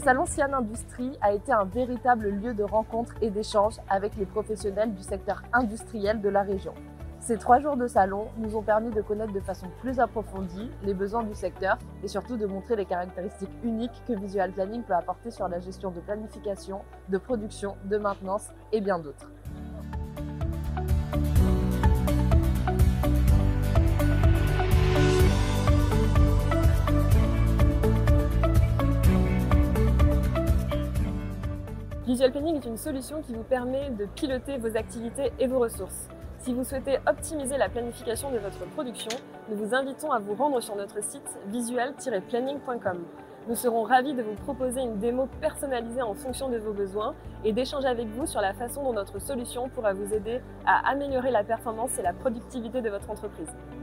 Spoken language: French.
salon Sian Industrie a été un véritable lieu de rencontre et d'échange avec les professionnels du secteur industriel de la région. Ces 3 jours de salon nous ont permis de connaître de façon plus approfondie les besoins du secteur et surtout de montrer les caractéristiques uniques que Visual Planning peut apporter sur la gestion de planification, de production, de maintenance et bien d'autres. Visual Planning est une solution qui vous permet de piloter vos activités et vos ressources. Si vous souhaitez optimiser la planification de votre production, nous vous invitons à vous rendre sur notre site visual-planning.com. Nous serons ravis de vous proposer une démo personnalisée en fonction de vos besoins et d'échanger avec vous sur la façon dont notre solution pourra vous aider à améliorer la performance et la productivité de votre entreprise.